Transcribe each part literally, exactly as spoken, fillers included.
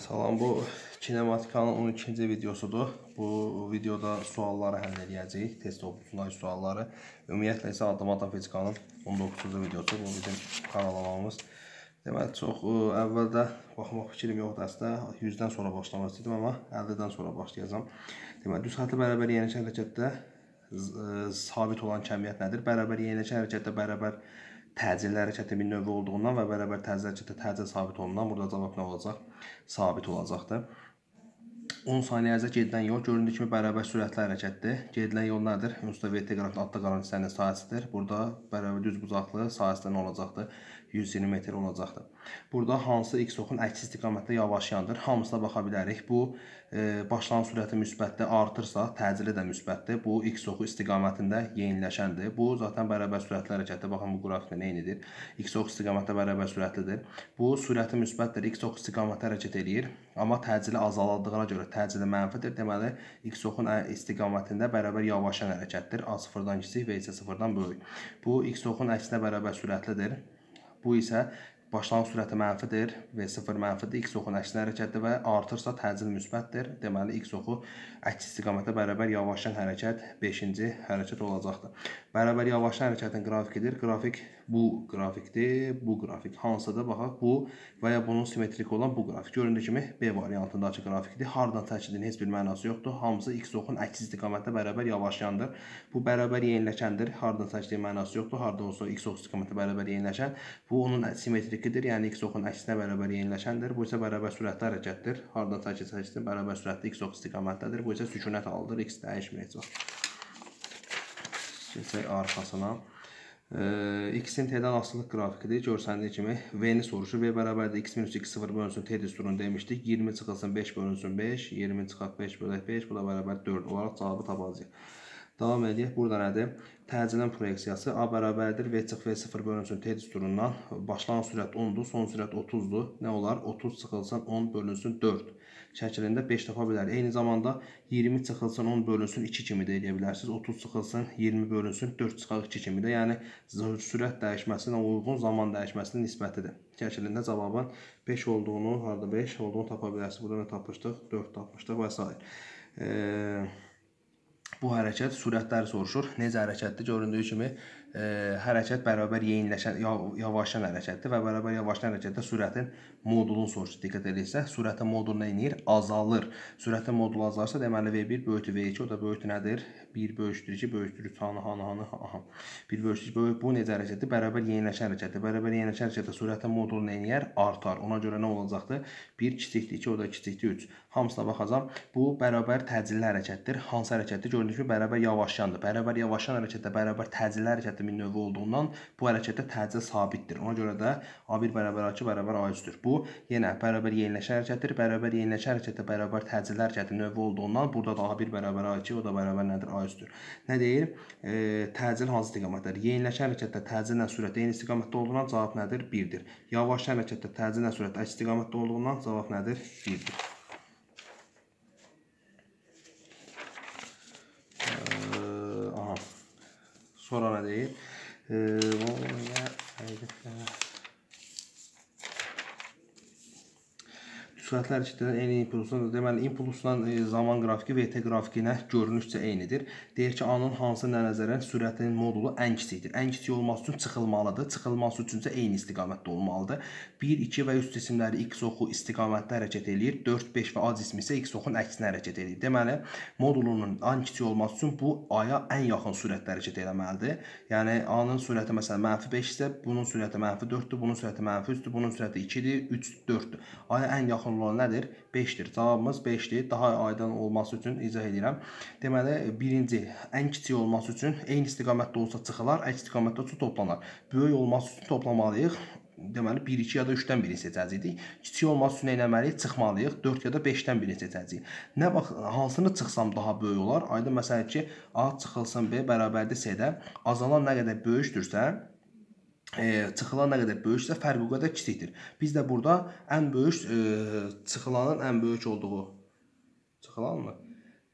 Salam, bu Kinematikanın on ikinci videosudur. Bu videoda sualları həll edəcəyik, test topluluğundakı sualları. Ümumiyyətlə isə Addım-Addım Fizikanın on doqquzuncu videosu, bu bizim kanalamamız. Deməli, çox əvvəldə baxmaq fikrim yoxdur əslində, yüzdən sonra başlamaq istəyirdim, amma əllidən sonra başlayacağım. Deməli, düz xətli bərabər yeniçən hərəkətdə sabit olan kəmiyyət nədir? Bərabər yeniçən hərəkətdə bərabər təcilli hərəkətin bir növü olduğundan və bərabər təcil hərəkətdə təcil sabit olduğundan burada cavab nə olacaq? Sabit olacaqdır. on saniyə ərzində gedilən yol göründüyü kimi bərabər sürətli hərəkətdir. Gedilən yol nədir? Ümumiyyətlə V T qrafinin adda qalan hissənin sahəsidir. Burada bərabər düz bucaqlı sahəsində nə olacaqdır? yüz iyirmi metr olacaqdır. Burada hansı x oxun əks istiqamətdə yavaşlayandır? Hamısına baxa bilərik. Bu e, başlanğıc sürəti müsbətdə artırsa, təcili də müsbətdir. Bu x oxu istiqamətində yeniləşəndir. Bu zaten bərabər sürətli hərəkətdə. Baxın bu qrafikdə eynidir. X ox istiqamətdə bərabər sürətlidir. Bu sürəti müsbətdir. X ox istiqamətdə hərəkət eləyir. Amma təcili azaldığına görə təcili mənfidir. Deməli, x oxun istiqamətində bərabər yavaşlayan hərəkətdir. A sıfırdan kiçik, V isə sıfırdan böyük. Bu x oxun əksinə bərabər sürətlidir. Bu isə başlanğıc sürəti mənfidir və sıfır mənfidir. X oxun əksinə hərəkətdir və artırsa təcil müsbətdir. Deməli, x oxu əks istiqamətdə bərabər yavaşlayan hərəkət beşinci hərəkət olacaqdır. Bərabər yavaşlayan hərəkətin qrafikidir. Qrafik bu qrafikdir, bu qrafik. Hansıdır? Baxaq, bu və ya bunun simmetrik olan bu qrafik. Göründüyü kimi B variantındakı qrafikdir. Hardan çəkildiyin heç bir mənası yoxdur. Hamısı x oxun əks istiqamətdə bərabər yavaşlayandır. Bu bərabər yeniləşəndir. Hardan çəkildiyin mənası yoxdur. Harda olsa x ox istiqamətdə bərabər yeniləşən. Bu onun simmetrikidir. Yəni x oxun əksinə bərabər yeniləşəndir. Bu isə bərabər sürətli hərəkətdir. Hardan çəkilsə çəkilsin bərabər sürətli x ox istiqamətdədir. Bu isə sükunət halıdır. X dəyişməyəcək. Keçək arxasına. X-in T-dən asılılıq qrafikidir. Görsəndiyi kimi V-ni soruşur. V bərabərdir x minus x sıfır bölünsün T düsturunu demişdik. iyirmi çıxılsın beş bölünsün beş. iyirmi çıxaq beş bölək beş. Bu da bərabər dörd olaraq cavabı tapacağıq. Davam edək. Burada nədir? Təcilin proyeksiyası A bərabərdir. V çıx V sıfır bölünsün T düsturundan. Başlanğıc sürət ondur. Son sürət otuzdur. Nə olar? otuz çıxılsın on bölünsün dörd. Şəklində beş tapa bilərik. Eyni zamanda iyirmi çıxılsın on bölünsün iki kimi də edə bilərsiniz. otuz çıxılsın iyirmi bölünsün dörd çıxaq iki kimi də. Yəni sürət dəyişməsinə uyğun zaman dəyişməsinin nisbətidir. Şəklində cavabın beş olduğunu, harda beş olduğunu tapa bilərsiniz. Burada nə tapmışdıq? dörd tapmışdıq və s. Eee Bu hərəkət sürətləri soruşur. Necə hərəkətdir? Göründüyü kimi e, hərəkət bərabər yeniləşən, yavaşlayan hərəkətdir və bərabər yavaşlayan hərəkətdə sürətin modulunu soruşur. Diqqət edirsə, sürətin modulu nə edir? Azalır. Sürətin modulu azalırsa, deməli V bir böyükdür V iki, o da böyükdür nədir? bir böyükdür iki, böyükdür üç, hanı, hanı, hanı, aha. bir böyükdür iki, böyük. Bu necə hərəkətdir? Bərabər yeniləşən hərəkətdir. Bərabər yeniləşən hərəkətdə sürətin modulu nə edir? Artar. Ona görə nə olacaqdır? bir kiçikdir iki, o da kiçikdir üç. Hamısına baxacağım. Bu bərabər təcilli hərəkətdir. Hansı hərəkətdir? Gördüyünüz kimi bərabər yavaşlayandır. Bərabər yavaşlayan hərəkətdə bərabər təcilli hərəkətin bir növü olduğundan bu hərəkətdə təcil sabitdir. Ona görə də A bir bərabər A iki bərabər A üçdür. Bu yenə bərabər yeniləşən hərəkətdir. Bərabər yeniləşən hərəkətdə bərabər təcilli hərəkətin növü olduğundan burada da A bir bərabər A iki, o da bərabər nədir? A üçdür. Nə deyir? E, təcil hansı istiqamətdədir? Yeniləşən hərəkətdə təcillə sürət eyni istiqamətdə olduğundan cavab nədir? birdir. Yavaşlayan hərəkətdə təcillə sürət əks istiqamətdə olduğundan cavab nədir? birdir. Sonra nə deyir? Sürətli hərəkətdən eyni impulsdan, deməli impulsdan zaman qrafiki V T qrafikinə görünüşcə eynidir. Deyir ki, A-nın hansı nəzərən sürətinin modulu ən kiçikdir. Ən kiçik olması üçün çıxılmalıdır. Çıxılması üçün isə eyni istiqamətdə olmalıdır. bir, iki və üç cisimləri x oxu istiqamətdə hərəkət eləyir. dörd, beş və A cismi isə x oxun əksinə hərəkət eləyir. Deməli, modulunun ən kiçik olması üçün bu A-ya ən yaxın sürətdə hərəkət eləməlidir. Yəni A-nın sürəti məsələn mənfi beş isə bunun sürəti mənfi dörddür, bunun sürəti mənfi üçdür, bunun sürəti ikidir, üç, dörddür. A-ya ən yaxın olan nədir? beşdir. Cavabımız beşdir. Daha aydın olması üçün izah edirəm. Deməli, birinci, ən kiçik olması üçün eyni istiqamətdə olsa çıxılar, əks istiqamətdə olsa toplanar. Böyük olması üçün toplamalıyıq. Deməli, bir, iki ya da üçdən birini seçəcəyik. Kiçik olması üçün eləməliyik, çıxmalıyıq. dörd ya da beşdən birini seçəcəyik. Nə bax, hansını çıxsam daha böyük olar? Aydın məsələn ki, A çıxılsın B bərabərdir C-də. Azalan nə qədər böyükdürsə, E, çıxılan nə qədər böyüksə, fərq o qədər kiçikdir. Biz də burada ən böyük, e, çıxılanın ən böyük olduğu, çıxılan mı?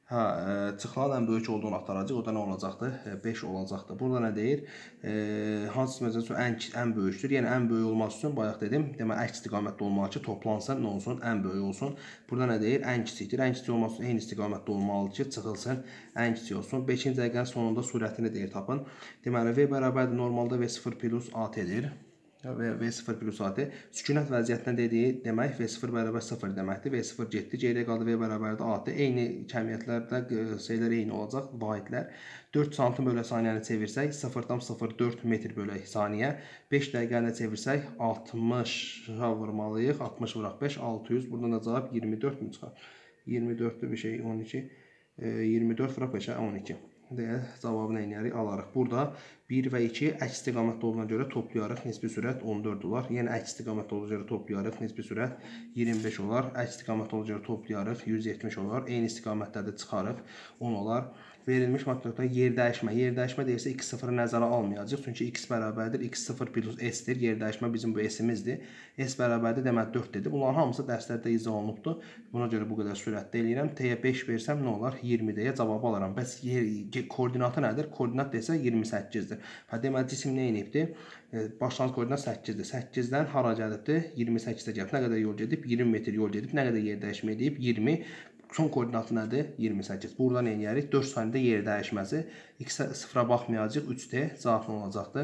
Hə, çıxılan ən böyük olduğunu axtaracaq. O da nə olacaqdır? beş olacaqdır. Burada nə deyir? E, hansı məsələn ən ən böyükdür? Yəni ən böyük olması üçün bayaq dedim, deməli əks istiqamətdə olmalı ki, toplansın, nə olsun? Ən böyük olsun. Burada nə deyir? Ən kiçikdir. Ən kiçik olması üçün eyni istiqamətdə olmalıdır ki, çıxılsın, ən kiçik olsun. beşinci dəqiqənin sonunda sürətini deyir tapın. Deməli V bərabərdir normalda V sıfır plus AT-dir. Və V sıfır plus AT sükunət vəziyyətinə dediyi demək V sıfır bərabər sıfır deməkdir. V sıfır getdi, geriyə qaldı V bərabərdir AT. Eyni kəmiyyətlərdə şeylər eyni olacaq, vahidlər. dörd santim bölə saniyəni çevirsək sıfırdan sıfır nöqtə dörd metr bölə saniyə. beş dəqiqəni çevirsək altmışa vurmalıyıq. altmış vuraq beş, altı yüz. Buradan da cavab iyirmi dörd mü çıxar? iyirmi dörddür bir şey, on iki. iyirmi dörd vuraq beşə, on iki. Deyə cavabını eləyərik, alarıq. Burada bir və iki əks istiqamətdə olduğuna görə toplayarıq. Nisbi sürət on dörd olar. Yəni əks istiqamətdə olduğuna görə toplayarıq. Nisbi sürət iyirmi beş olar. Əks istiqamətdə olduğuna görə toplayarıq. yüz yetmiş olar. Eyni istiqamətdə çıxarıq. on olar. Verilmiş materialda yer dəyişmə. Yer dəyişmə deyirsə x sıfırı nəzərə almayacaq. Çünki x bərabərdir x sıfır plus s-dir. Yer dəyişmə bizim bu s-imizdir. S bərabərdir deməli dörd dedi. Bunların hamısı dərslərdə izah olunubdur. Buna görə bu qədər sürətdə eləyirəm. T-yə beş versəm nə olar? iyirmi deyə cavabı alaram. Bəs yer koordinatı nədir? Koordinat desə iyirmi səkkizdir. Hə, deməli cisim nə edibdir? Başlanğıc koordinat səkkizdir. səkkizdən hara gəlibdir? iyirmi səkkizə gəlib. Nə qədər yol gedib? iyirmi metr yol gedib. Nə qədər yer dəyişmə edib? iyirmi. Son koordinatı nədir? iyirmi səkkiz. Buradan eləyərik. dörd saniyədə yer dəyişməsi. X sıfıra baxmayacaq. üç D cavab nə olacaqdır?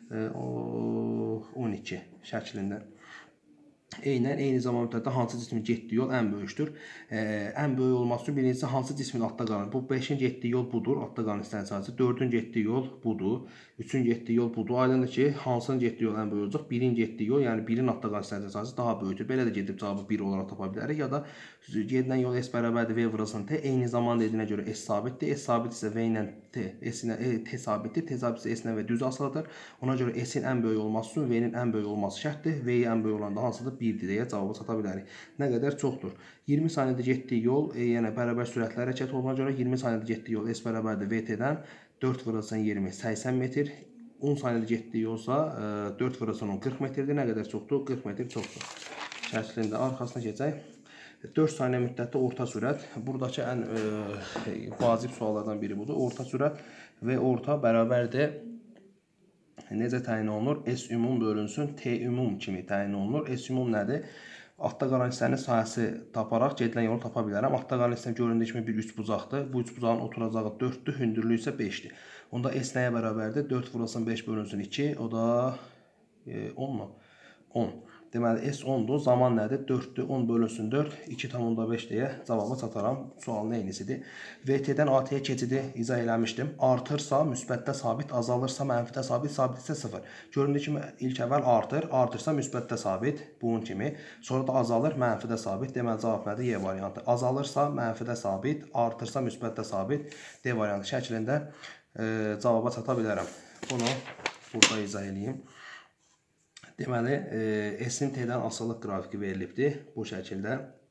on iki şəklində. Eynən eyni zaman müddətdə hansı cismin getdiyi yol ən böyükdür? Ee, ən böyük olması üçün birincisi hansı cismin altda qalan? Bu beşin getdiyi yol budur, altda qalan hissənin sayısı. dördün getdiyi yol budur, üçün getdiyi yol budur. Aydındır ki, hansının getdiyi yol ən böyük olacaq? birin getdiyi yol, yəni birin altda qalan hissənin sayısı daha böyükdür. Belə də gedib cavabı bir olaraq tapa bilərik. Ya da gedilən yol S bərabərdir V vurulsun T. Eyni zaman dediyinə görə S sabitdir. S sabit isə V ilə T, S ilə e, T sabitdir. T sabit isə S ilə V düz asılıdır. Ona görə S-in ən böyük olması üçün V-nin ən böyük olması şərtdir. V-yə ən böyük olan da hansıdır? birdir deyə cavabı çata bilərik. Nə qədər çoxdur? iyirmi saniyədə getdiyi yol, e, yəni bərabər sürətlə hərəkət oluna görə iyirmi saniyədə getdiyi yol S bərabərdir V T-dən dörd vurulsun iyirmi, səksən metr. on saniyədə getdiyi yolsa e, dörd vurulsun on, qırx metrdir. Nə qədər çoxdur? qırx metr çoxdur. Şəklində arxasına keçək. dörd saniyə müddətdə orta sürət. Buradakı ən e, vacib suallardan biri budur. Orta sürət və orta bərabərdir. Necə təyin olunur? S ümum bölünsün T ümum kimi təyin olunur. S ümum nədir? Altda qalan hissənin sahəsi taparaq gedilən yolu tapa bilərəm. Altda qalan hissənin göründüyü kimi bir üç bucaqdır. Bu üç bucağın oturacağı dörddür, hündürlüyü isə beşdir. Onda S nəyə bərabərdir? dörd vurulsun beş bölünsün iki. O da e, on mu? on. Deməli S ondur. Zaman nədir? dörddür. on bölünsün dörd. iki tam onda beş deyə cavabı çataram. Sualın eynisidir. V T-dən A T-yə keçidi izah eləmişdim. Artırsa müsbətdə sabit, azalırsa mənfidə sabit, sabit isə sıfır. Göründüyü kimi ilk əvvəl artır, artırsa müsbətdə sabit, bunun kimi. Sonra da azalır, mənfidə sabit. Deməli cavab nədir? Y variantı. Azalırsa mənfidə sabit, artırsa müsbətdə sabit, D variantı şəklində e, cavaba çata bilərəm. Bunu burada izah edeyim. Deməli, e, S-in T-dən asılılıq qrafiki verilibdir bu şəkildə.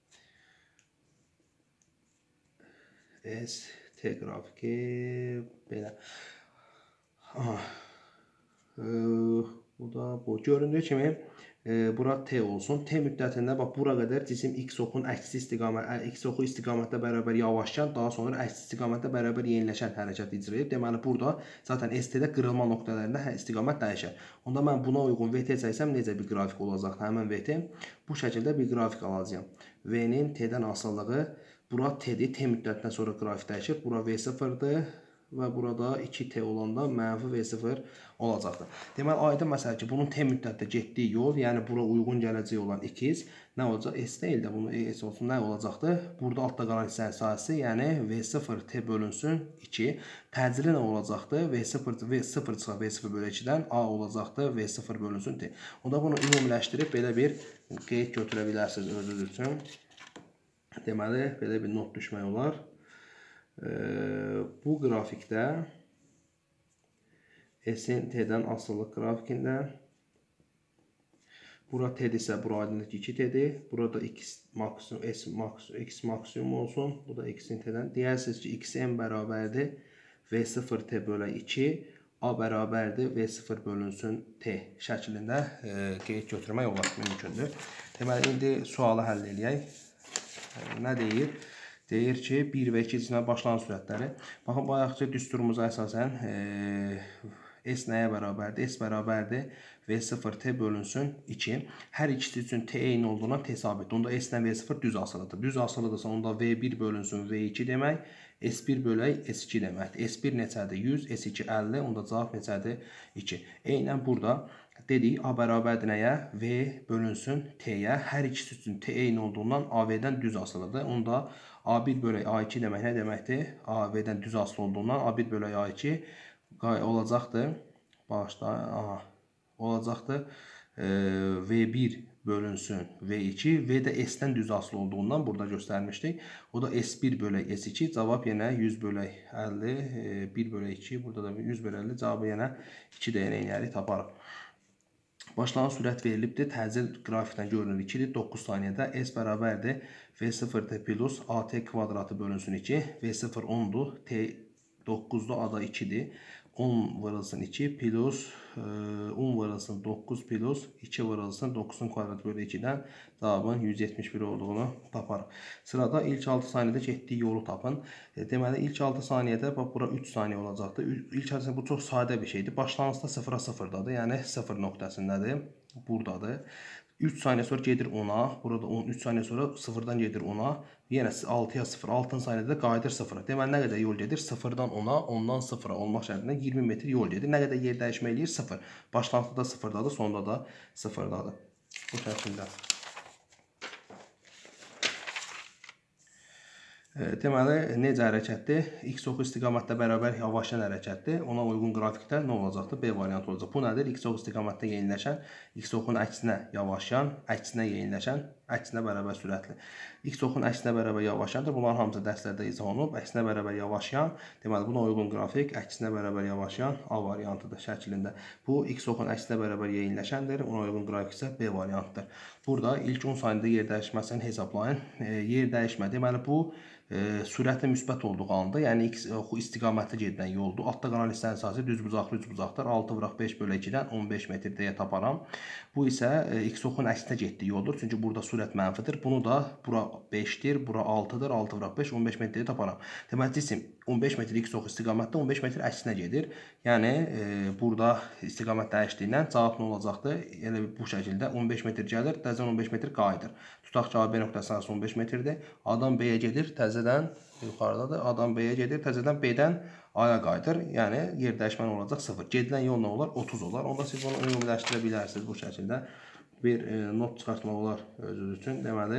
S, T qrafiki belə. Aha. E, bu da bu. Göründüyü kimi e, bura T olsun. T müddətində bax bura qədər cisim X oxun əksi istiqamət, X oxu istiqamətdə bərabər yavaşkən, daha sonra əksi istiqamətdə bərabər yeniləşən hərəkət icra edib. Deməli burada zaten S T-də qırılma nöqtələrində istiqamət dəyişər. Onda mən buna uyğun V T çəksəm necə bir qrafik olacaq? Həmin V T bu şəkildə bir qrafik alacağam. V-nin T-dən asılılığı bura T-dir. T müddətindən sonra qrafik dəyişir. Bura V sıfırdır. Və burada iki T olanda mənfi V sıfır olacaqdır. Deməli, aydın məsələ ki, bunun T müddətdə getdiyi yol, yəni bura uyğun gələcək olan ikiz nə olacaq? S deyil də, bunu S olsun, nə olacaqdır? Burada altda qalan hissənin sahəsi, yəni V sıfır T bölünsün iki. Təcili nə olacaqdır? V sıfır, V sıfır çıxaq V sıfır bölü ikidən A olacaqdır, V sıfır bölünsün T. Onda bunu ümumiləşdirib belə bir qeyd götürə bilərsiniz özünüz üçün. Deməli, belə bir not düşmək olar. Bu qrafikdə S-in T-dən asılılıq qrafikində bura T-dirsə, bura aydındır ki iki T-dir. Burada X maksimum, S maksimum, X maksimum olsun. Bu da X-in T-dən. Deyərsiniz ki, X-n bərabərdir V sıfır T bölə iki. A bərabərdir V sıfır bölünsün T şəklində e, qeyd götürmək olar, mümkündür. Deməli, indi sualı həll eləyək. Nə deyir? Deyir ki, bir və iki cinsindən başlanğıc sürətləri. Baxın, bayaqca düsturumuza əsasən e, S nəyə bərabərdir? S bərabərdir V sıfır T bölünsün iki. Hər ikisi üçün T eyni olduğundan T sabitdir. Onda S ilə V sıfır düz asılıdır. Düz asılıdırsa onda V bir bölünsün V iki demək. S bir bölək S iki deməkdir. S bir neçədir? yüz, S iki əlli. Onda cavab neçədir? iki. Eynən burada dedik, A bərabərdir nəyə? V bölünsün T-yə. Hər ikisi üçün T eyni olduğundan A V-dən düz asılıdır. Onda A bir bölək A iki demək nə deməkdir? A V-dən düz asılı olduğundan A bir bölək A iki olacaqdır. Bağışda, aha, olacaqdır. E, V bir bölünsün V iki. V də S-dən düz asılı olduğundan burada göstərmişdik. O da S bir bölək S iki. Cavab yenə yüz bölək əlli. E, bir bölək iki. Burada da yüz bölək əlli. Cavabı yenə iki dəyənəkləri taparıq. Başlanğıc sürət verilibdir. Təcil qrafikdən görünür ikidir. doqquz saniyədə S bərabərdir. V sıfır T plus A T kvadratı bölünsün iki. V sıfır ondur. T doqquzdur. A da ikidir. on vurulsun iki plus on vurulsun doqquz plus iki vurulsun doqquzun kvadratı bölü ikidən cavabın yüz yetmiş bir olduğunu taparıq. Sırada ilk altı saniyədə getdiyi yolu tapın. Deməli ilk altı saniyədə bax bura üç saniyə olacaqdır. İlk altı bu çox sadə bir şeydir. Başlanğıcda sıfıra sıfırdadır. Yəni sıfır nöqtəsindədir. Buradadır. üç saniyə sonra gedir ona. Burada on üç saniyə sonra sıfırdan gedir ona. Yenə altıya sıfır. altı saniyədə qayıdır sıfıra. Deməli nə qədər yol gedir? sıfırdan ona, ondan sıfıra olmaq şərtilə iyirmi metr yol gedir. Nə qədər yer dəyişmə eləyir? sıfır. Başlanğıcda da sıfırdadır, sonda da sıfırdadır. Bu şəkildə. Deməli, necə hərəkətdir? X oxu istiqamətdə bərabər yavaşlayan hərəkətdir. Ona uyğun qrafikdə nə olacaqdır? B variantı olacaq. Bu nədir? X oxu istiqamətdə yeniləşən, X oxunun əksinə yavaşlayan, əksinə yeniləşən, əksinə bərabər sürətli. X oxunun əksinə bərabər yavaşlayandır. Bunların hamısı dərslərdə izah olunub. Əksinə bərabər yavaşlayan, deməli, buna uyğun qrafik əksinə bərabər yavaşlayan A variantıdır şəklində. Bu, X oxunun əksinə bərabər yeniləşəndir. Ona uyğun qrafik isə B variantıdır. Burada ilk on saniyədə yer dəyişməsini hesablayın. E, yer dəyişmə, deməli, bu E, sürətin müsbət olduğu anda, yəni x oxu istiqamətli gedən yoldur. Altda qalan hissənin sahəsi düz bucaqlı üç bucaqdır. altı vuraq beş bölü ikidən on beş metr deyə taparam. Bu isə e, x oxunun əksinə getdiyi yoldur. Çünki burada sürət mənfidir. Bunu da bura beşdir, bura altıdır. altı vuraq beş on beş metr deyə taparam. Deməli, cisim on beş metr x oxu istiqamətdə on beş metr əksinə gedir. Yəni e, burada istiqamət dəyişdiyindən cavab nə olacaqdır? Yəni bu şəkildə on beş metr gəlir, təzədən on beş metr qayıdır. Tutaq ki, A B nöqtəsi on beş metrdir. Adam B-yə gedir, təzədən yuxarıdadır. Adam B-yə gedir, təzədən B-dən A-ya qayıdır. Yəni yer dəyişməni olacaq sıfır. Gedilən yol nə olar? otuz olar. Onda siz bunu ümumiləşdirə bilərsiniz bu şəkildə. Bir e, not çıxartmaq olar özünüz üçün. Deməli,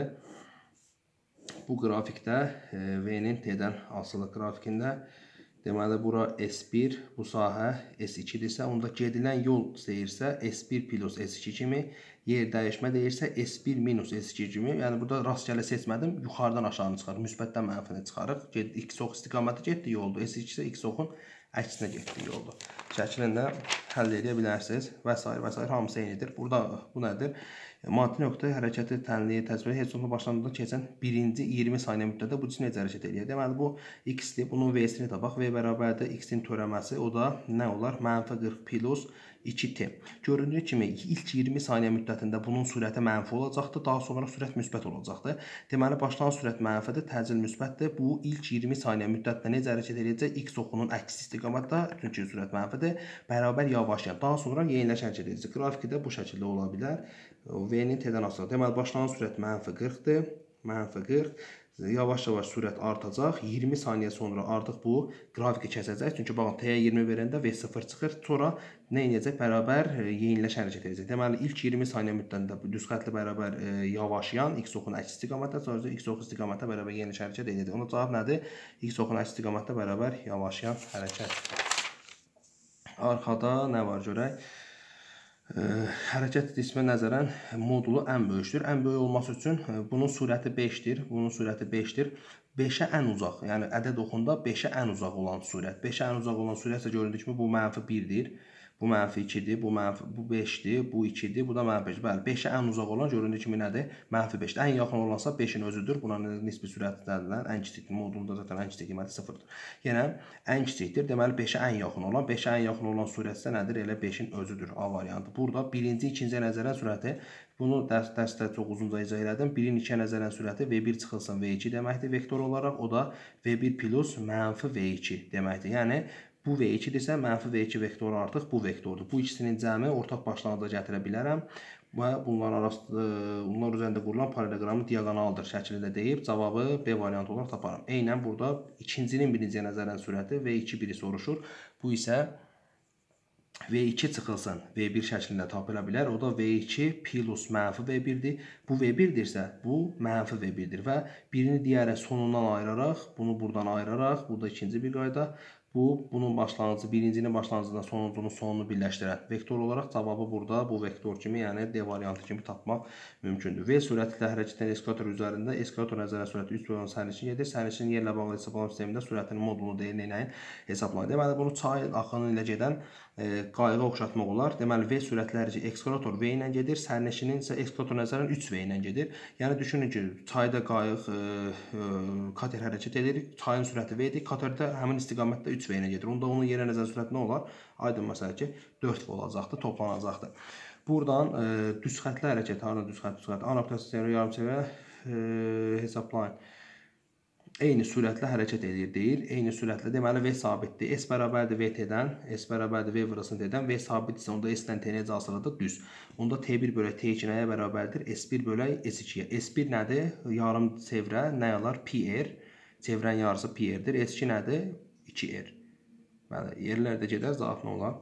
bu qrafikdə e, V-nin T-dən asılı qrafikində deməli, bura S bir, bu sahə S ikidirsə, onda gedilən yol deyirsə S bir plus S iki kimi, yer dəyişmə deyirsə S bir minus S iki kimi, yəni burada rastgele seçmədim, yuxarıdan aşağını çıxarıq, müsbətdən mənfini çıxarıq. X ox istiqaməti getdiyi yoldur, S iki isə X oxun əksinə getdiyi yoldur. Şəklində həll edə bilərsiniz və s. və s. hamısı eynidir. Burada bu nədir? Maddi nöqtə hərəkəti tənliyi təsvir heç olma başlandıqda keçən birinci iyirmi saniyə müddətdə bu cisim necə hərəkət edir? Deməli, bu x-dir. Bunun V-sini tapaq. V bərabərdir x-in törəməsi. O da nə olar? Mənfi qırx plus iki T. Göründüyü kimi ilk iyirmi saniyə müddətində bunun sürəti mənfi olacaqdır. Daha sonra sürət müsbət olacaqdır. Deməli, başlanğıc sürət mənfidir, təcil müsbətdir. Bu ilk iyirmi saniyə müddətdə necə hərəkət edəcək? X oxunun əksi istiqamətdə, çünki sürət mənfidir, bərabər yavaşlayan. Daha sonra yeniləşən hərəkət edəcək. Qrafiki də bu şəkildə ola bilər. V-nin T-dən asılı. Deməli, başlanğıc sürət mənfi qırxdır. Mənfi qırx. Yavaş-yavaş sürət artacaq. iyirmi saniyə sonra artıq bu qrafiki kəsəcək. Çünki baxın, T-yə iyirmi verəndə V sıfır çıxır. Sonra nə edəcək? Bərabər yeniləşən hərəkət edəcək. Deməli, ilk iyirmi saniyə müddətində düz xəttli bərabər yavaşlayan X oxunun əks istiqamətdə, sonra X oxu istiqamətdə bərabər yeniləşən hərəkət edəcək. Onun cavab nədir? X oxunun əks istiqamətdə bərabər yavaşlayan hərəkət. Arxada nə var görək? Hərəkət cismə nəzərən modulu ən böyükdür. Ən böyük olması üçün bunun sürəti beşdir. Bunun sürəti beşdir. beşə ən uzaq, yəni ədəd oxunda beşə ən uzaq olan sürət. beşə ən uzaq olan sürət isə göründüyü kimi bu mənfi birdir. Bu mənfi ikidir, bu mənfi bu beşdir, bu ikidir, bu da mənfi beş. Bəli, beşə ən uzaq olan göründüyü kimi nədir? Mənfi beşdir. Ən yaxın olansa beşin özüdür. Buna nisbi sürətlərdən ən kiçik modulunda zaten ən kiçik qiyməti sıfırdır. Yenə ən kiçikdir. Deməli beşə ən yaxın olan, beşə ən yaxın olan sürət isə nədir? Elə beşin özüdür. A variantı. Burada birinci, ikinci nəzərən sürəti bunu dərs dərsdə çox uzunca izah elədim. birin ikiyə nəzərən sürəti V bir çıxılsın V iki deməkdir vektor olaraq. O da V bir plus mənfi V iki deməkdir. Yəni bu V ikidirsə, mənfi V iki vektoru artıq bu vektordur. Bu ikisinin cəmi ortaq başlanğıca gətirə bilərəm və bunlar arasında, bunlar üzərində qurulan paralelogramın diaqonaldır şəklində deyib cavabı B variantı olaraq taparım. Eynən burada ikincinin birinciyə nəzərən sürəti V iki biri soruşur. Bu isə V iki çıxılsın V bir şəklində tapıla bilər. O da V iki plus mənfi V birdir. Bu V birdirsə, bu mənfi V birdir və birini digəri sonundan ayıraraq, bunu buradan ayıraraq, bu da ikinci bir qayda. Bu, bunun başlanğıcı, birincinin başlanğıcından sonuncunun sonunu birləşdirən vektor olaraq cavabı burada bu vektor kimi, yəni D variantı kimi tapmaq mümkündür. V sürəti ilə hərəkət edən eskalator üzərində eskalator nəzərən sürəti üç bölü sərnişin gedir. Sərnişin yerlə bağlı hesablama sistemində sürətinin modulunu deyil neyləyin hesablayın. Deməli, bunu çay axını ilə gedən e, qayığa oxşatmaq olar. Deməli, V sürətli hərəkət eskalator V ilə gedir, sərnişinin isə eskalator nəzərən üç V ilə gedir. Yəni, düşünün ki, çayda qayıq e, e, kater hərəkət edir, çayın sürəti V-dir, katerdə həmin istiqamətdə üç V ilə gedir. Onda onun yerə nəzərən sürəti nə olar? Aydın məsələ ki, dörd V olacaqdır, toplanacaqdır. Buradan e, düz xətli hərəkət, harada düz xət, düz xət, anaptasiya yarımçevə e, hesablayın. Eyni sürətlə hərəkət edir, deyir. Eyni sürətlə, deməli, V sabitdir. S bərabərdir V T-dən, S bərabərdir V vurasını T-dən, V sabitdirsə, onda S-dən T necə asılıdır? Düz. Onda T bir bölək T iki nəyə bərabərdir? S bir bölək S ikiyə. S bir nədir? Yarım çevrə nə yalar? Pi R. Çevrənin yarısı Pi R-dir. S iki nədir? iki R. Bəli, yerlərdə gedər, zaat nə olar?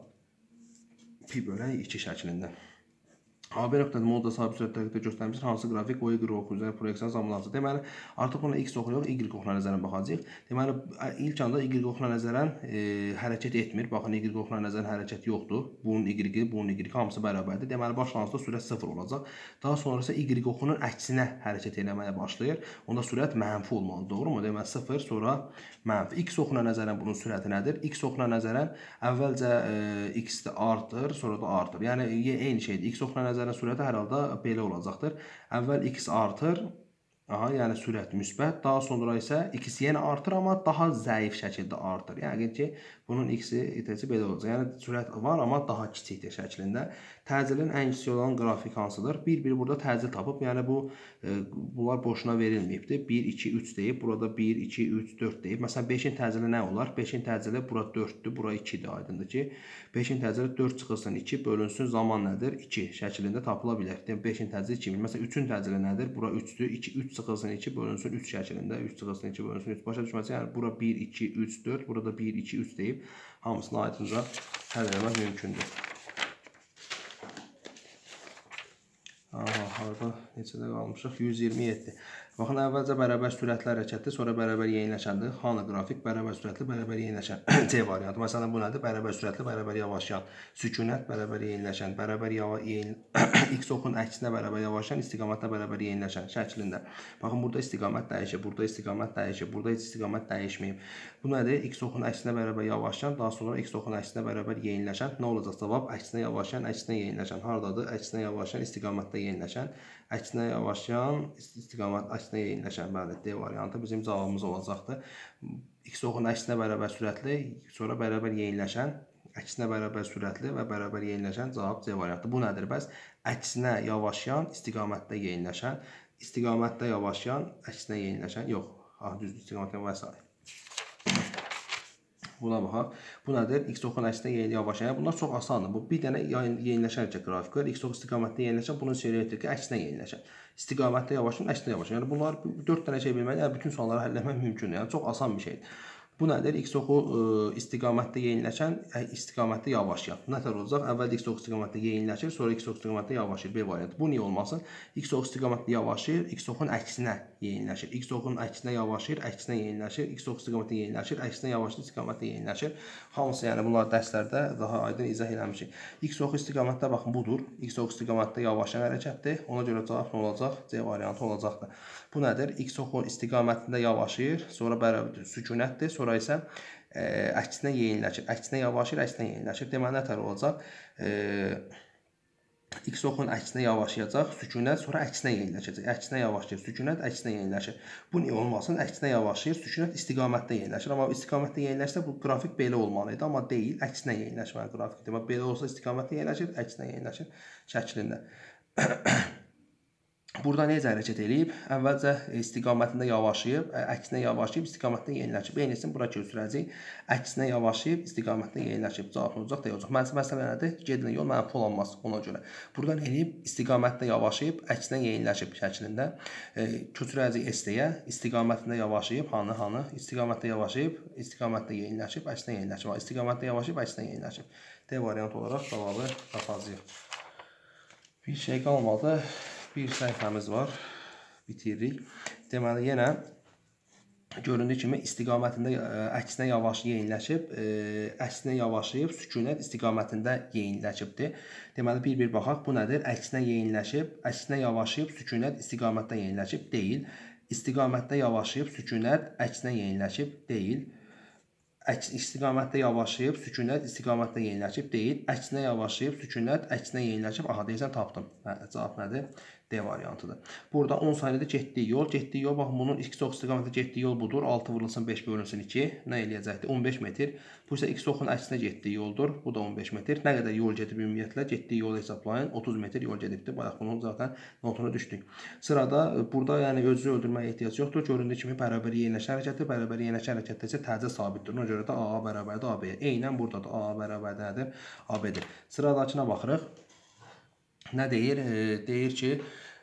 Pi bölək iki şəklində. A B nöqtədə modda sabit sürətdə göstərmişdir. Hansı qrafik o Y oxu üzrə proyeksiyon zamanlanacaq. Deməli, artıq buna X oxu yox, Y oxuna nəzərən baxacağıq. Deməli, ilk anda Y oxuna nəzərən e, hərəkət etmir. Baxın, Y oxuna nəzərən hərəkət yoxdur. Bunun Y, bunun Y hamısı bərabərdir. Deməli, başlanğıcda sürət sıfır olacaq. Daha sonra isə Y oxunun əksinə hərəkət etməyə başlayır. Onda sürət mənfi olmalıdır. Doğru mu? Deməli, sıfır, sonra mənfi. X oxuna nəzərən bunun sürəti nədir? X oxuna nəzərən əvvəlcə e, X artır, sonra da artır. Yəni, eyni şeydir. X oxuna nəzərən sürəti hər halda belə olacaqdır. Əvvəl X artır, aha, yəni sürət müsbət, daha sonra isə X yenə artır, amma daha zəif şəkildə artır. Yəni ki, bunun X-i itəsi belə olacaq. Yəni sürət var, amma daha kiçikdir şəklində. Təcilin ən kiçik olan qrafik hansıdır? bir-bir burada təcil tapıb, yəni bu e, bunlar boşuna verilməyibdir. bir, iki, üç deyib, burada bir, iki, üç, dörd deyib. Məsələn, beşin təcili nə olar? beşin təcili bura dörddür, bura ikidir, aydındır ki. beşin təcili dörd çıxılsın iki, bölünsün zaman nədir? iki şəklində tapıla bilər. Demək, beşin təcili iki. Məsələn, üçün təcili nədir? Bura üçdür, iki, üç çıxılsın iki, bölünsün üç şəklində. üç çıxılsın iki, bölünsün üç. Başa düşməsi, yəni bura bir, iki, üç, dörd, burada bir, iki, üç deyib, hamısını aydınca həll etmək mümkündür. Aha, harada neçədə qalmışıq? yüz iyirmi yeddi. Baxın, əvvəlcə bərabər sürətli hərəkətdir, sonra bərabər yeniləşəndir. Hanı qrafik? Bərabər sürətli, bərabər yeniləşən. C variantı. Məsələn, bu nədir? Bərabər sürətli, bərabər yavaşlayan. Sükunət, bərabər yeniləşən. Bərabər yeni X oxun əksinə bərabər yavaşlayan, istiqamətlə bərabər yeniləşən şəklində. Baxın, burada istiqamət dəyişir, burada istiqamət dəyişir, burada heç istiqamət dəyişməyib. Bu nədir? X oxun əksinə bərabər yavaşlayan, daha sonra X oxun əksinə bərabər yeniləşən. Nə olacaq cavab? Əksinə yavaşlayan, əksinə yeniləşən. Haradadır? Əksinə yavaşlayan, istiqamətdə yeniləşən. Əksinə yavaşlayan, istiqamət əksinə yeniləşən. Bəli, D variantı bizim cavabımız olacaqdır. X oxun əksinə bərabər sürətli, sonra bərabər yeniləşən, əksinə bərabər sürətli və bərabər yeniləşən cavab C variantı. Bu nədir bəs? Əksinə yavaşlayan, istiqamətdə yeniləşən, istiqamətdə yavaşlayan, əksinə yeniləşən, yox, ah, düzdür, istiqamətdə və s. Buna baxaq. Bu nədir? X oxun əksinə yavaşlayan. Bunlar çox asandır. Bu bir dənə yeniləşən qrafik var. X ox istiqamətdə yeniləşən, bunun seriyyədir ki, əksinə yeniləşən. İstiqamətdə yavaşlayan, əksinə yavaşlayan. Yəni bunlar dörd dənə şey bilməli, yəni bütün sualları həll etmək mümkündür. Yəni çox asan bir şeydir. Bu nədir? X oxu istiqamətdə yeniləşən, istiqamətdə yavaşlayan. Nətər olacaq? Əvvəldə X ox istiqamətdə yeniləşir, sonra X ox istiqamətdə yavaşlayır. B variantı. Bu niyə olmasın? X ox istiqamətdə yavaşlayır, X oxun əksinə yeniləşir. X oxun əksinə yavaşlayır, əksinə yeniləşir. X ox istiqamətdə yeniləşir, əksinə yavaşlayır, istiqamətdə yeniləşir. Hamısı, yəni bunlar dərslərdə daha aydın izah eləmişik. X ox istiqamətdə baxın budur. X ox istiqamətdə yavaşlayan hərəkətdir. Ona görə cavab nə olacaq? C variantı olacaqdır. Bu nədir? X oxu istiqamətində yavaşlayır, sonra bərabər sükunətdir, sonra isə e, əksinə yeyinləşir. Əksinə yavaşlayır, əksinə yeyinləşir. Deməli, nətər olacaq? E, X oxun əksinə yavaşlayacaq, sükunət, sonra əksinə yeyinləşəcək. Əksinə yavaşlayır, sükunət, əksinə yeyinləşir. Bu niyə olmasın? Əksinə yavaşlayır, sükunət istiqamətdə yeyinləşir. Amma istiqamətdə yeyinləşsə bu qrafik belə olmalı idi, amma deyil, əksinə yeyinləşməli qrafik. Demək, belə olsa istiqamətdə yeyinləşir, əksinə yeyinləşir şəklində. Burada necə hərəkət edib? Əvvəlcə istiqamətində yavaşlayıb, əksinə yavaşlayıb, istiqamətdə yeniləşib. Eynisini bura köçürəcək. Əksinə yavaşlayıb, istiqamətdə yeniləşib. Cavab olacaq, deyəcək. Məsələ nədir? Gedilən yol mənfi olanmaz ona görə. Burada nə edib? İstiqamətdə yavaşlayıb, əksinə yeniləşib şəklində. Köçürəcək S-yə. İstiqamətində yavaşlayıb, hanı, hanı? İstiqamətdə yavaşlayıb, istiqamətdə yeniləşib, əksinə yeniləşib. İstiqamətdə yavaşlayıb, əksinə yeniləşib. D variant olaraq cavabı tapacağıq. Bir şey qalmadı. Bir səhifəmiz var. Bitiririk. Deməli, yenə göründüyü kimi istiqamətində əksinə yavaş yeyinləşib, əksinə yavaşlayıb, sükunət istiqamətində yeyinləşibdir. Deməli, bir-bir baxaq. Bu nədir? Əksinə yeyinləşib, əksinə yavaşlayıb, sükunət istiqamətdə yeyinləşib deyil. İstiqamətdə yavaşlayıb, sükunət əksinə yeyinləşib deyil. Əks istiqamətdə yavaşlayıb, sükunət istiqamətdə yeyinləşib deyil. Əksinə yavaşlayıb, sükunət əksinə yeyinləşib. Aha, deyirsən, tapdım. Hə, cavab nədir? D variantıdır. Burada on saniyədə getdiyi yol. Getdiyi yol, baxın, bunun X ox istiqamətdə getdiyi yol budur. altı vurulsun, beş bölünsün iki. Nə eləyəcəkdir? on beş metr. Bu isə X oxun əksinə getdiyi yoldur. Bu da on beş metr. Nə qədər yol gedib ümumiyyətlə? Getdiyi yolu hesablayın. otuz metr yol gedibdir. Bayaq bunun zaten notunu düşdük. Sırada burada yəni özünü öldürməyə ehtiyac yoxdur. Göründüyü kimi bərabər yeniləşən hərəkətdir. Bərabər yeniləşən hərəkətdə isə təcə sabitdir. Ona görə də A bərabərdir A B-yə. Eynən burada da A bərabərdir nədir? A B-dir. Sıradakına baxırıq. Nə deyir? E, deyir ki,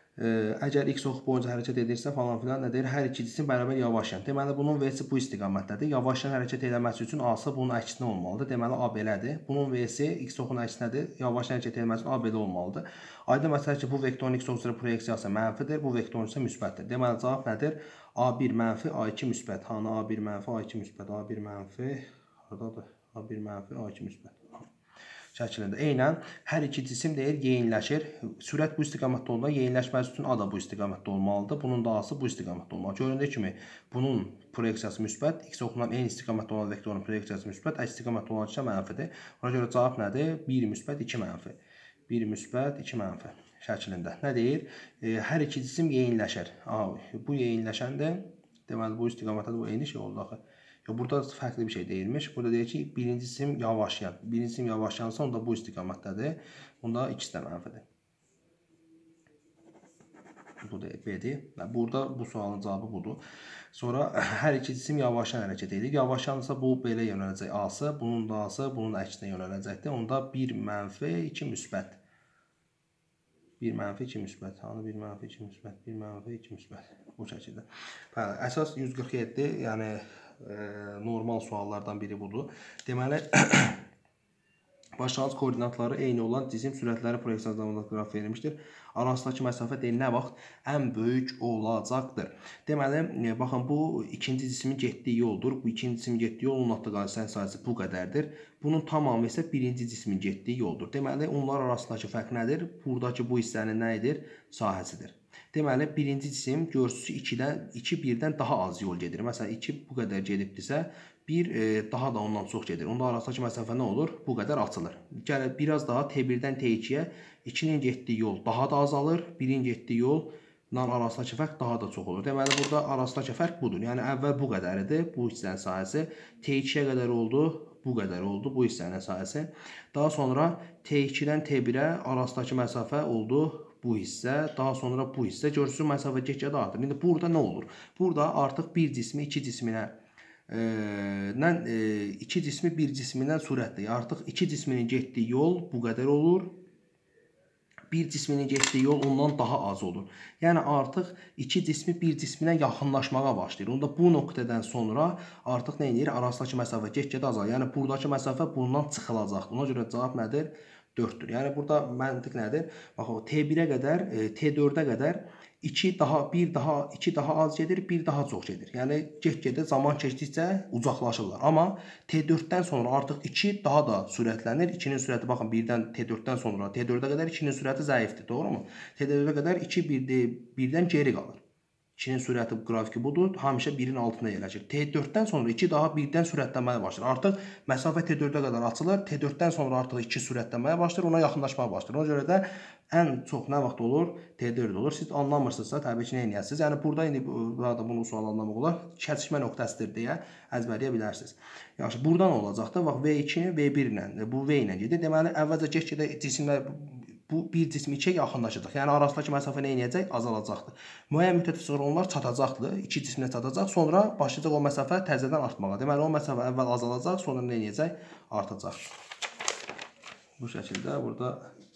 əgər X ox boyunca hərəkət edirsə falan filan nə deyir? Hər iki cisim bərabər yavaşlayan. Deməli, bunun V-si bu istiqamətdədir. Yavaşlayan hərəkət etməsi üçün A-sı bunun əksinə olmalıdır. Deməli, A belədir. Bunun V-si X oxun əksinədir. Yavaşlayan hərəkət etməsi üçün A belə olmalıdır. Aydın məsələ ki, bu vektorun X ox üzrə proyeksiyası mənfidir. Bu vektorun isə müsbətdir. Deməli, cavab nədir? A bir mənfi, A iki müsbət. Hanı A bir mənfi, A iki müsbət. A bir mənfi, haradadır? A bir mənfi, A iki müsbət. Şəklində. Eynən hər iki cisim deyir yeyinləşir. Sürət bu istiqamətdə olmalı, yeyinləşməsi üçün A da bu istiqamətdə olmalıdır. Bunun da A-sı bu istiqamətdə olmalı. Göründüyü kimi bunun proyeksiyası müsbət, X oxundan eyni istiqamətdə olan vektorun proyeksiyası müsbət, əks istiqamətdə olan isə mənfidir. Ona görə cavab nədir? bir müsbət, iki mənfi. bir müsbət, iki mənfi şəklində. Nə deyir? E, hər iki cisim yeyinləşir. A, bu yeyinləşəndə deməli bu istiqamətdə bu eyni şey oldu axı. Burada fərqli bir şey deyilmiş. Burada deyir ki, birinci cisim yavaşlayan. Birinci cisim yavaşlayansa, onda bu istiqamətdədir. Bunda ikisi də mənfidir. Bu da B-dir. Burada bu sualın cavabı budur. Sonra hər iki cisim yavaşlayan hərəkət edir. Yavaşlayansa bu belə yönələcək A-sı. Bunun da A-sı bunun əksinə yönələcəkdir. Onda bir mənfi, iki müsbət. bir mənfi, iki müsbət. Hanı bir mənfi, iki müsbət. bir mənfi, iki müsbət. Bu şəkildə. Bəli, əsas yüz qırx yeddi, yəni e, normal suallardan biri budur. Deməli, başlanğıc koordinatları eyni olan cisim sürətləri proyeksiya zamanında qraf verilmişdir. Arasındakı məsafə deyil, nə vaxt ən böyük olacaqdır. Deməli, baxın, bu ikinci cismin getdiyi yoldur. Bu ikinci cismin getdiyi yol, onun atdığı hissənin sayısı bu qədərdir. Bunun tamamı isə birinci cismin getdiyi yoldur. Deməli, onlar arasındakı fərq nədir? Buradakı bu hissənin nə edir? Sahəsidir. Deməli, birinci cisim görsüsü ikidən, iki birdən daha az yol gedir. Məsələn, iki bu qədər gedibdirsə, bir e, daha da ondan çox gedir. Onda arasındakı məsafə nə olur? Bu qədər açılır. Gəlir, biraz daha T birdən T ikiyə ikinin getdiyi yol daha da azalır. birin getdiyi yolla arasındakı fərq daha da çox olur. Deməli, burada arasındakı fərq budur. Yəni, əvvəl bu qədər idi, bu hissənin sahəsi. T ikiyə qədər oldu, bu qədər oldu, bu hissənin sahəsi. Daha sonra T ikidən T birə arasındakı məsafə oldu bu hissə, daha sonra bu hissə. Görürsünüz, məsafə get-gedə artır. İndi burada nə olur? Burada artıq bir cismi iki cisminə Ə, e, iki cismi bir cismindən sürətli. Artıq iki cisminin getdiyi yol bu qədər olur. Bir cisminin getdiyi yol ondan daha az olur. Yəni artıq iki cismi bir cisminə yaxınlaşmağa başlayır. Onda bu nöqtədən sonra artıq nə edir? Arasındakı məsafə get-gedə azalır. Yəni buradakı məsafə bundan çıxılacaqdır. Ona görə cavab nədir? dörddür. Yəni burada məntiq nədir? Baxın, T birə qədər, T dördə qədər iki daha, bir daha, iki daha az gedir, bir daha çox gedir. Yəni get-gedə zaman keçdikcə uzaqlaşırlar. Amma T dörddən sonra artıq iki daha da sürətlənir. ikinin sürəti baxın birdən T dörddən sonra T dördə qədər ikinin sürəti zəifdir, doğru mu? T dördə qədər iki birdən geri qalır. ikinin sürəti qrafiki budur. Həmişə birin altında yerləşir. T dörddən sonra iki daha birdən sürətlənməyə başlayır. Artıq məsafə T dördə qədər açılır. T dörddən sonra artıq iki sürətlənməyə başlayır. Ona yaxınlaşmağa başlayır. Ona görə də ən çox nə vaxt olur? T dörd olur. Siz anlamırsınızsa təbii ki, nə edəsiniz? Yəni burada indi burada bunu sual anlamaq olar. Kəsişmə nöqtəsidir deyə əzbərləyə bilərsiniz. Yaxşı, buradan olacaqdır. Bax V iki V bir ilə, bu V ilə gedir. Deməli, əvvəlcə get-gedə cisimlər bu bir cismi ikiyə yaxınlaşacaq. Yəni arasındakı məsafə nə edəcək? Azalacaqdır. Müəyyən müddət sonra onlar çatacaqdır. İki cismlə çatacaq. Sonra başlayacaq o məsafə təzədən artmağa. Deməli, o məsafə əvvəl azalacaq, sonra nə edəcək? Artacaq. Bu şəkildə burada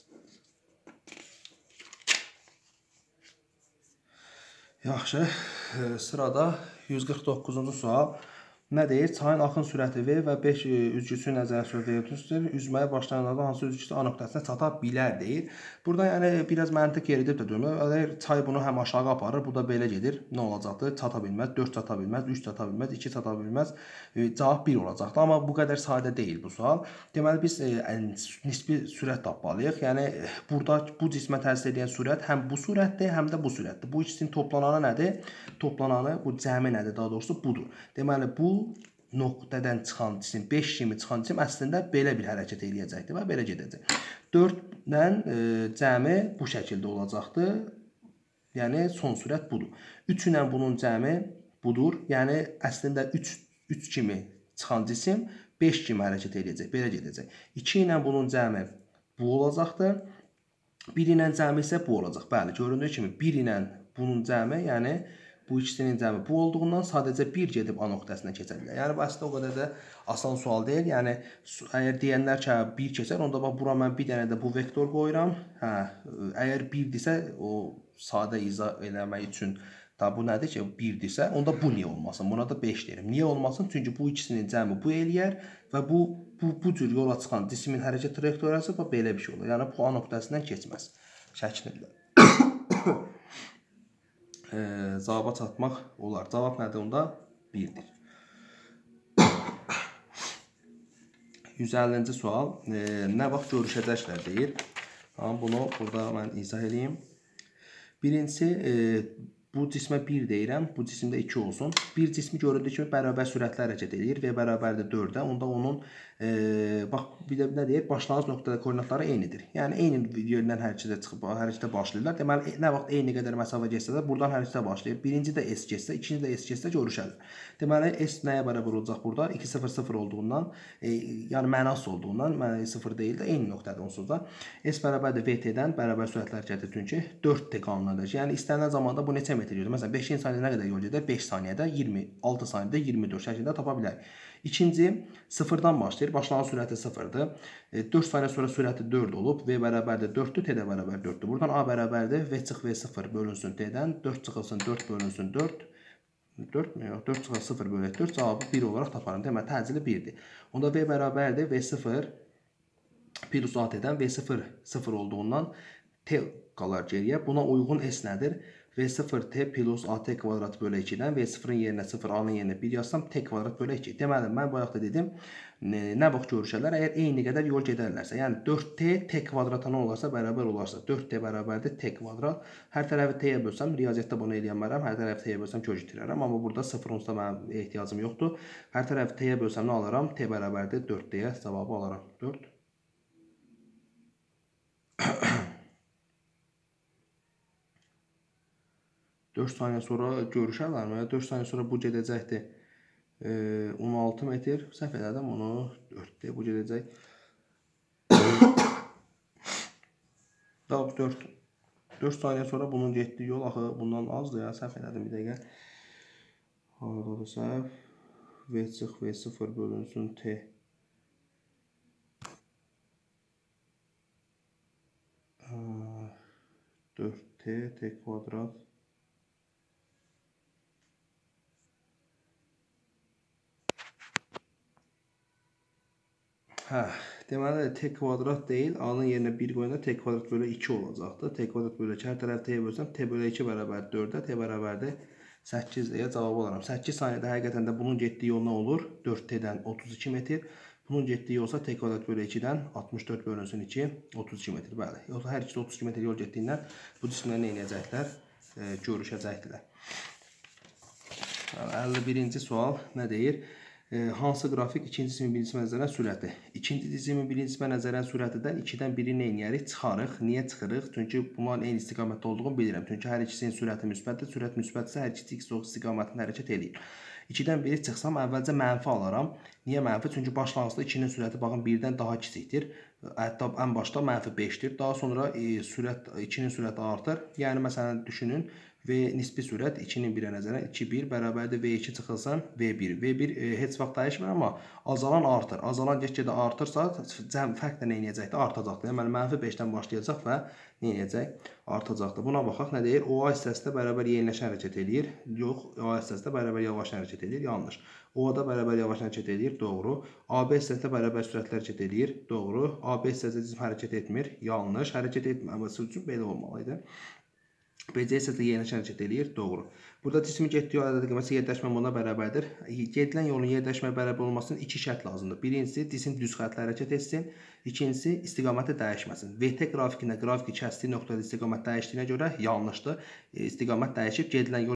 yaxşı, sırada yüz qırx doqquzuncu sual. Nə deyir? Çayın axın sürəti V və beş üzgüçü nəzərə sürülür. Üzməyə başlayan adam hansı üzgüçü A nöqtəsinə çata bilər deyir. Burada yəni biraz məntiq yeridib də durmur. Əgər çay bunu həm aşağı aparır, bu da belə gedir. Nə olacaqdır? Çata bilməz, dörd çata bilməz, üç çata bilməz, iki çata bilməz. Cavab bir olacaqdır. Amma bu qədər sadə deyil bu sual. Deməli biz nisbi sürət tapmalıyıq. Yəni burada bu cismə təsir edən sürət həm bu sürətdir, həm də bu sürətdir. Bu ikisinin toplananı nədir? Toplananı, bu cəmi nədir? Daha doğrusu budur. Deməli bu nöqtədən çıxan cisim, beş kimi çıxan cisim əslində belə bir hərəkət eləyəcəkdir və belə gedəcək. dördlə e, cəmi bu şəkildə olacaqdır. Yəni son sürət budur. üç ilə bunun cəmi budur. Yəni əslində üç, üç kimi çıxan cisim beş kimi hərəkət eləyəcək, belə gedəcək. iki ilə bunun cəmi bu olacaqdır. bir ilə cəmi isə bu olacaq. Bəli, göründüyü kimi bir ilə bunun cəmi, yəni bu ikisinin cəmi bu olduğundan sadəcə bir gedib A nöqtəsinə keçə bilər. Yəni, bu əslində o qədər də asan sual deyil. Yəni, əgər deyənlər ki, bir keçər, onda bax, bura mən bir dənə də bu vektor qoyuram. Hə, əgər birdirsə, o sadə izah eləmək üçün da bu nədir ki, birdirsə, onda bu niyə olmasın? Buna da beş deyirəm. Niyə olmasın? Çünki bu ikisinin cəmi bu eləyər və bu, bu, bu cür yola çıxan cismin hərəkət trayektoriyası belə bir şey olur. Yəni, bu A nöqtəsindən keçməz şəklində. E, cavaba çatmaq olar. Cavab nədir onda? birdir. yüz əllinci sual. E, nə vaxt görüşəcəklər deyir. Amma bunu burada mən izah edeyim. Birincisi, e, bu cismə bir deyirəm. Bu cisimdə iki olsun. Bir cismi görüldüyü kimi bərabər sürətlə hərəkət edir. V bərabərdir dördə. Onda onun e, bax, bir də nə deyir? Başlanğıc nöqtədə koordinatları eynidir. Yəni, eyni yerdən hərəkətə çıxıb, hərəkətə başlayırlar. Deməli, nə vaxt eyni qədər məsafə geçsə də buradan hərəkətə başlayır. Birinci də S geçsə, ikinci də S geçsə görüşərlər. Deməli, S nəyə bərabər olacaq burada? iki sıfır sıfır olduğundan, e, yəni mənasız olduğundan, yəni sıfır deyil də eyni nöqtədə onsuz da. S bərabərdir V T-dən bərabər sürətlə hərəkət edir ki, dörd T qanunundadır. Yəni, istənilən zamanda bu neçə metr gedir? Məsələn, beşinci saniyədə nə qədər yol gedir? beş saniyədə iyirmi, altı saniyədə iyirmi dörd şəklində tapa bilərik. İkinci, sıfırdan başlayır. Başlanğıc sürəti sıfırdır. dörd saniyə sonra sürəti dörd olub. V bərabərdir dörddür, T də bərabər dörddür. Buradan A bərabərdir. V çıx V sıfır bölünsün T-dən. dörd çıxılsın dörd bölünsün dörd. dörd mü? Yox, dörd çıxılsın sıfır bölək dörd. Cavabı bir olaraq taparım. Deməli, təcili birdir. Onda V bərabərdir. V sıfır plus A T-dən V sıfır sıfır olduğundan T qalar geriyə. Buna uyğun S nədir? V sıfır T plus A T kvadrat bölü ikidən V sıfırın yerinə sıfır, A-nın yerinə bir yazsam T kvadrat bölü iki. Deməli, mən bayaq da dedim, nə vaxt görüşərlər? Əgər eyni qədər yol gedərlərsə, yəni dörd T T kvadrata nə olarsa bərabər olarsa, dörd T bərabərdir T kvadrat. Hər tərəfi T-yə bölsəm, riyaziyyatda bunu eləyənmərəm, hər tərəfi T-yə bölsəm kök itirərəm, amma burada sıfır onsuz da mənim ehtiyacım yoxdur. Hər tərəfi T-yə bölsəm nə alaram? T bərabərdir dörd deyə cavabı alaram. dörd. dörd saniyə sonra görüşərlərmi? dörd saniyə sonra bu gedəcəkdir on altı metr. Səhv elədim onu. dörd bu gedəcək. Daha dörd. dörd saniyə sonra bunun getdiyi yol axı bundan azdır ya. Səhv elədim bir dəqiqə. Haradadır səhv. V çıx V sıfır bölünsün T. dörd T T kvadrat. Hə, deməli T kvadrat deyil, A-nın yerinə bir qoyanda T kvadrat bölü iki olacaqdır. T kvadrat bölü iki, hər tərəf T-yə bölsəm, T bölü iki bərabər dördə, T bərabərdir səkkiz deyə cavab alaram. səkkiz saniyədə həqiqətən də bunun getdiyi yol nə olur? dörd T-dən otuz iki metr. Bunun getdiyi yolsa T kvadrat bölü ikidən altmış dörd bölünsün iki, otuz iki metr. Bəli, yoxsa hər ikisi otuz iki metr yol getdiyindən bu cisimlər nə edəcəklər? E, görüşəcəkdilər. əlli birinci sual nə deyir? E, hansı qrafik ikinci dizimi birinci nəzərən sürəti? İkinci dizimi birinci nəzərən sürətidən ikidən biri nə edərik? Çıxarıq. Niyə çıxırıq? Çünki bunların eyni istiqamətdə olduğunu bilirəm. Çünki hər ikisinin sürəti müsbətdir. Sürət müsbətsə hər ikisi x istiqamətində hərəkət eləyir. ikidən biri çıxsam əvvəlcə mənfi alaram. Niyə mənfi? Çünki başlanğıcda ikinin sürəti baxın birdən daha kiçikdir. Hətta ən başda mənfi beşdir. Daha sonra e, sürət ikinin sürəti artır. Yəni məsələn düşünün və nisbi sürət ikinin birə nəzərən iki bir bərabərdir v iki çıxılsın v bir. v bir e, heç vaxt dəyişmir, amma azalan artır. Azalan get-gedə artırsa cəm fərq də nə edəcəkdir? Artacaqdır. Yəni mənfi beşdən başlayacaq və nə edəcək? Artacaqdır. Buna baxaq nə deyir? O A hissəsində bərabər yeniləşən hərəkət eləyir. Yox, O A hissəsində bərabər yavaşan hərəkət eləyir. Yanlış. O-da bərabər yavaşan hərəkət eləyir. Doğru. A B hissəsində bərabər sürətlə hərəkət eləyir. Doğru. A B hissəsində cisim hərəkət etmir. Yanlış. Hərəkət etməməsi üçün belə olmalı idi. B C hissəsində yeniləşən hərəkət eləyir. Doğru. Burada cismin getdiyi ədəd qiyməti yerləşmə buna bərabərdir. Gedilən yolun yerləşməyə bərabər olmasının iki şərt lazımdır. Birincisi, cisim düz xəttlə hərəkət etsin. İkincisi, istiqaməti dəyişməsin. V T qrafikində qrafiki kəsdiyi nöqtədə istiqamət dəyişdiyinə görə yanlışdır. İstiqamət dəyişib gedilən yol